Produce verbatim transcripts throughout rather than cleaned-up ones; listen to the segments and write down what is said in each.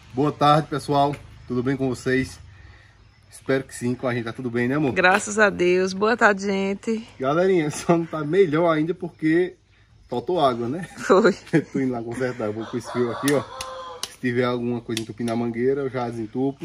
Boa tarde, pessoal. Tudo bem com vocês? Espero que sim, com a gente tá tudo bem, né, amor? Graças a Deus. Boa tarde, gente. Galerinha, só não tá melhor ainda porque faltou água, né? Foi. Tô indo lá consertar, eu vou com esse fio aqui, ó. Se tiver alguma coisa entupindo na mangueira, eu já desentupo.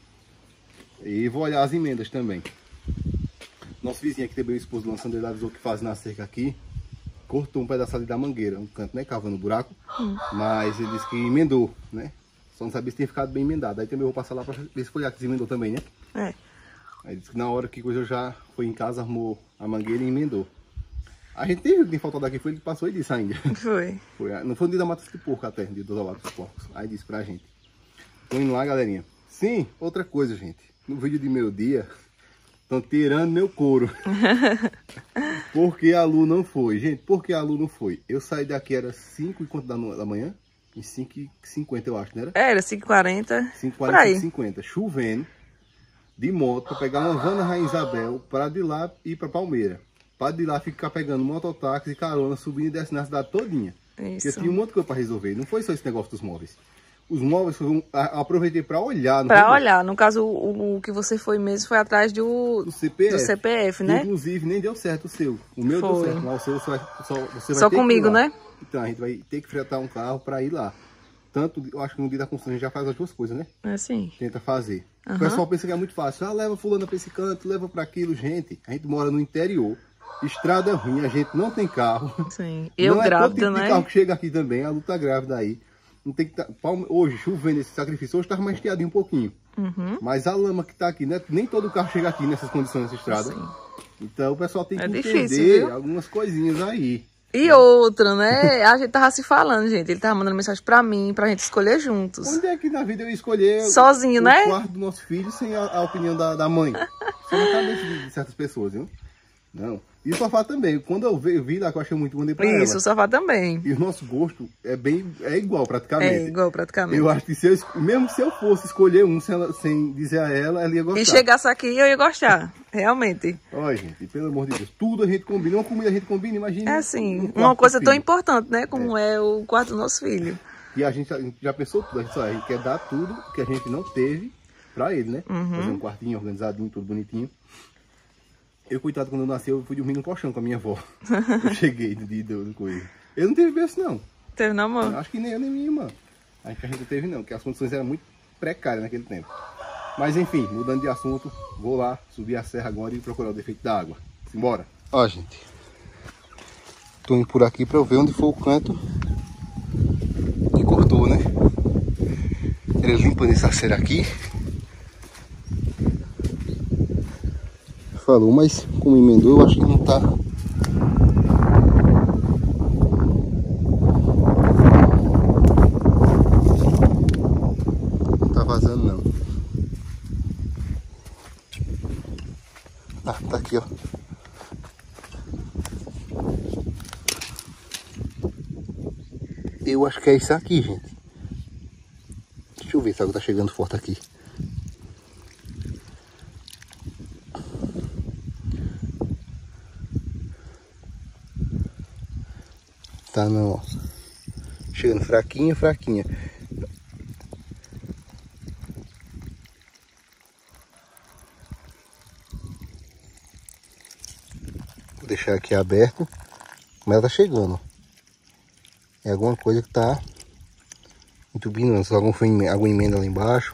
E vou olhar as emendas também. Nosso vizinho aqui também, o esposo do lançando, ele avisou que faz na cerca aqui. Cortou um pedaço ali da mangueira, um canto, né? Cavando o buraco. Hum. Mas ele disse que emendou, né? Só não sabia se tinha ficado bem emendado. Aí também eu vou passar lá pra ver se foi lá que emendou também, né? É. Aí disse que na hora que coisa eu já foi em casa, arrumou a mangueira e emendou. A gente teve que faltar daqui, foi ele que passou e disse ainda. Foi. Foi. Não foi no dia da mata de porco até, no dia dos olados dos porcos. Aí disse pra gente. Tô indo lá, galerinha. Sim, outra coisa, gente. No vídeo de meio dia, estão tirando meu couro. Porque a Lu não foi. Gente, por que a Lu não foi? Eu saí daqui, era cinco e quanto da manhã? Em cinco e cinquenta, eu acho, não era? Era cinco e quarenta. cinco e quarenta, cinco e cinquenta. Chovendo. De moto, para pegar uma van na Rainha Isabel, para de lá ir para Palmeira. Para de lá ficar pegando mototáxi e carona, subindo e descendo na cidade todinha. Isso. Porque tinha um monte de coisa para resolver. Não foi só esse negócio dos móveis. Os móveis, eu aproveitei para olhar. Para olhar. No caso, o, o que você foi mesmo foi atrás do, do, C P F. do C P F, né? Inclusive, nem deu certo o seu. O meu foi. Deu certo, mas o seu você vai, só, você vai só ter comigo, que ir lá. Né? Então, a gente vai ter que fretar um carro para ir lá. Tanto, eu acho que no dia da construção a gente já faz as duas coisas, né? É sim. Tenta fazer. Uhum. O pessoal pensa que é muito fácil. Ah, leva fulano para esse canto, leva para aquilo. Gente, a gente mora no interior. Estrada ruim, a gente não tem carro. Sim. Eu não grávida, é todo tipo né? de carro que chega aqui também. A Lu tá grávida aí. Não tem que tá... Hoje, chovendo esse sacrifício, hoje tava mais estiadinho um pouquinho. Uhum. Mas a lama que tá aqui, né? Nem todo carro chega aqui nessas condições nessa estrada. Sim. Então o pessoal tem que é entender difícil, algumas coisinhas aí. E outra, né? A gente tava se falando, gente. Ele tava mandando mensagem pra mim, pra gente escolher juntos. Onde é que na vida eu ia escolher sozinho, o, né? o quarto do nosso filho sem a, a opinião da, da mãe? Isso na cabeça de, de certas pessoas, viu? Não. E o sofá também. Quando eu vi, eu vi lá que eu achei muito mandei pra Isso, ela. Isso, o sofá também. E o nosso gosto é bem é igual praticamente. É igual praticamente. Eu acho que se eu, mesmo se eu fosse escolher um sem, ela, sem dizer a ela, ela ia gostar. E chegasse aqui eu ia gostar, realmente. Olha, gente, pelo amor de Deus, tudo a gente combina. Uma comida a gente combina, imagina. É assim, um uma coisa tão importante, né? Como é. é o quarto do nosso filho. E a gente, a gente já pensou tudo. A gente, só, a gente quer dar tudo que a gente não teve pra ele, né? Uhum. Fazer um quartinho organizadinho, tudo bonitinho. Eu, coitado, quando eu nasci, eu fui dormir no colchão com a minha avó. Eu cheguei do dia do coisa. Eu não teve berço, não. Teve não, mano? Acho que nem eu, nem minha irmã. Acho que a gente não teve, não, porque as condições eram muito precárias naquele tempo. Mas, enfim, mudando de assunto, vou lá subir a serra agora e procurar o defeito da água. Simbora. Ó, gente. Tô indo por aqui pra eu ver onde foi o canto que cortou, né? Ele limpando essa serra aqui. Falou, mas como emendou, eu acho que não tá. Não tá vazando, não. Ah, tá aqui, ó. Eu acho que é isso aqui, gente. Deixa eu ver se a água tá chegando forte aqui. Tá não, ó. Chegando fraquinha, fraquinha. Vou deixar aqui aberto. Mas ela tá chegando, ó. É alguma coisa que tá entubando. Se algum foi alguma emenda lá embaixo.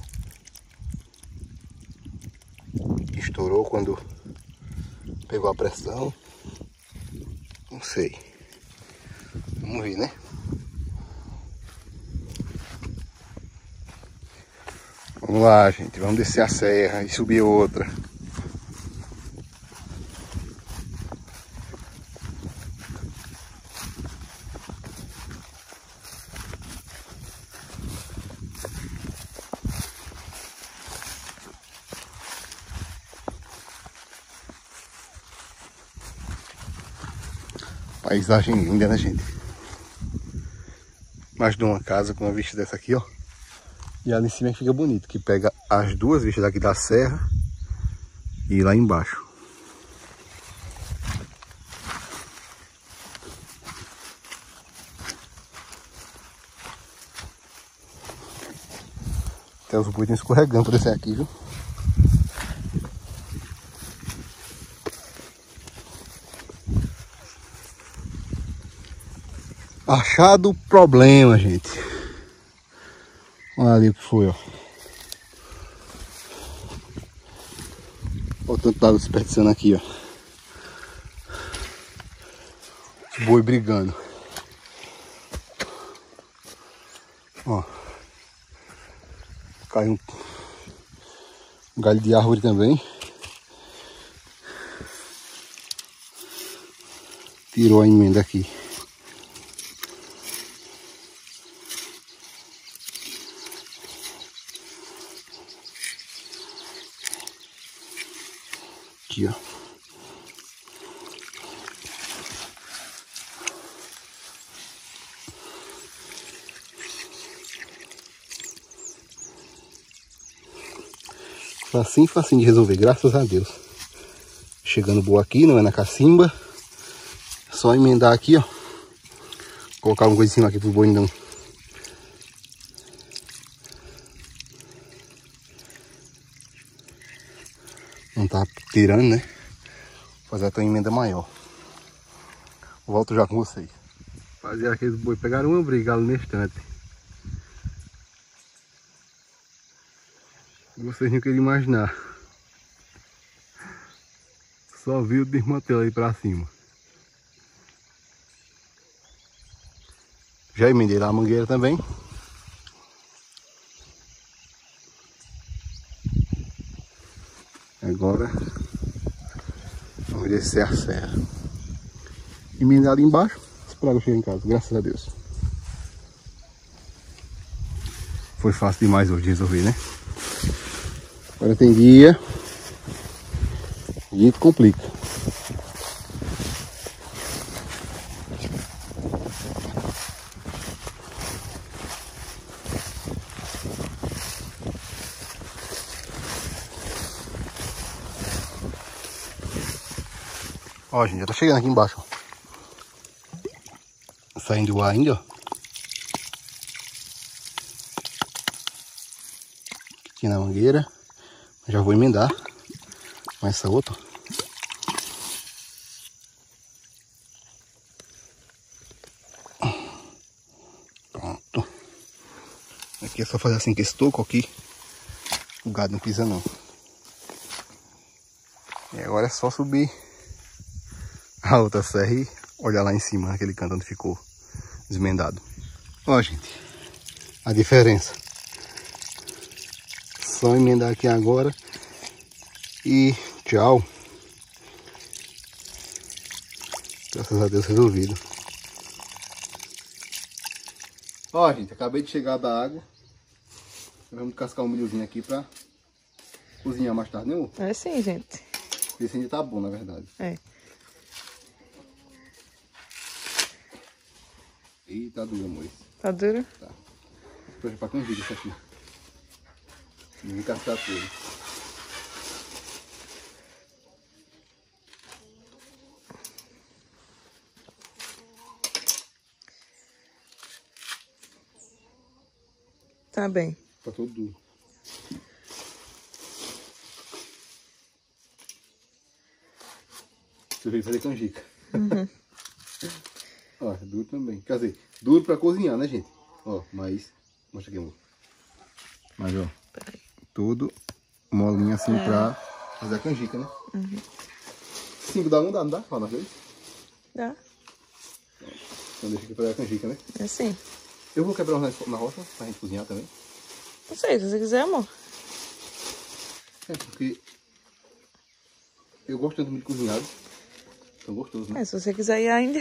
Estourou quando pegou a pressão. Não sei. Vamos ver, né? Vamos lá, gente. Vamos descer a serra e subir outra. Paisagem linda, né, gente? Mais de uma casa com uma vista dessa aqui, ó. E ali em cima fica bonito, que pega as duas vistas daqui da serra e lá embaixo. Até os boi estão escorregando por esse aqui, viu? Achado o problema, gente. Olha ali o que foi, ó. Olha o tanto d'água desperdiçando aqui, ó. Os boi brigando. Ó. Caiu um, um galho de árvore também. Tirou a emenda aqui. Aqui, ó. Facinho, facinho de resolver, graças a Deus. Chegando boa aqui, não é na cacimba. Só emendar aqui, ó. Colocar alguma coisa em cima aqui pro boi não. Não tá tirando, né? Vou fazer até uma emenda maior. Volto já com vocês. Fazer aqueles boi pegaram uma brigada no instante. Vocês não queriam imaginar. Só vi o desmantelo aí pra cima. Já emendei lá a mangueira também. Agora vamos descer a serra. Emendar ali embaixo. Esperar eu chegar em casa, graças a Deus. Foi fácil demais hoje de resolver, né? Agora tem dia. Dia que complica. Ó, gente, já tá chegando aqui embaixo, ó. Saindo o ar ainda, ó. Aqui na mangueira. Já vou emendar com essa outra. Pronto. Aqui é só fazer assim com esse toco aqui. O gado não pisa não. E agora é só subir a outra serra e olhar lá em cima, naquele canto onde ficou desmendado. Ó, gente, a diferença. Só emendar aqui agora e tchau. Graças a Deus resolvido. Ó, gente, acabei de chegar da água. Vamos cascar um milhozinho aqui pra cozinhar mais tarde, né, amor? É sim, gente. Esse ainda tá bom, na verdade. É. Ih, tá duro, amor. Tá duro? Tá. Vou pra canjica isso aqui. Vou cascar tudo. Tá bem. Tá todo duro. Você veio fazer canjica. Uhum. Ó, é duro também. Quer dizer, duro pra cozinhar, né, gente? Ó, mas... Mostra aqui, amor. Mas, ó, tudo molinho assim é. Pra fazer a canjica, né? Uhum. Cinco dá um, dá, não dá? Fala, vez? Dá. Então deixa aqui pra fazer a canjica, né? É sim. Eu vou quebrar uns na roça pra gente cozinhar também. Não sei, se você quiser, amor. É, porque eu gosto tanto de cozinhado. Tão gostoso, né? É, se você quiser ir ainda.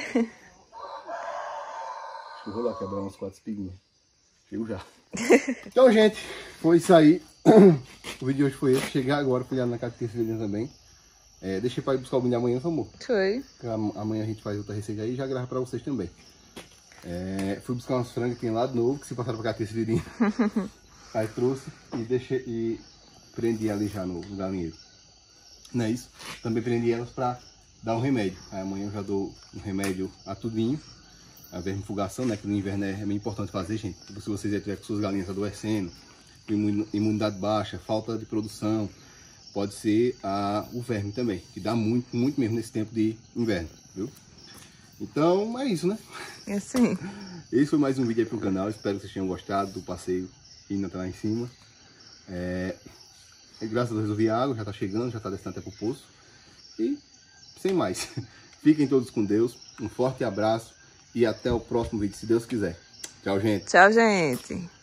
Eu vou lá quebrar umas quatro espiguinhas. Chego já. Então, gente, foi isso aí. O vídeo de hoje foi esse. Cheguei agora, fui lá na casa de terceira também. É, deixei para ir buscar o vinho amanhã, amor. Foi. Amanhã a gente faz outra receita aí e já grava para vocês também. É, fui buscar umas frangas que tem lá de novo, que se passaram para cá terceira. Aí trouxe e deixei e prendi ali já no, no galinheiro. Não é isso? Também prendi elas para dar um remédio. Aí amanhã eu já dou um remédio a tudinho. A vermifugação, né? Que no inverno é, é bem importante fazer, gente. Se vocês já tiver com suas galinhas adoecendo, imunidade baixa, falta de produção, pode ser a, o verme também, que dá muito, muito mesmo nesse tempo de inverno, viu? Então é isso, né? É sim. Esse foi mais um vídeo aí pro canal, espero que vocês tenham gostado do passeio indo até lá em cima. É... Graças a Deus resolvi a água, já tá chegando, já tá descendo até pro poço. E sem mais, fiquem todos com Deus, um forte abraço e até o próximo vídeo, se Deus quiser. Tchau, gente. Tchau, gente.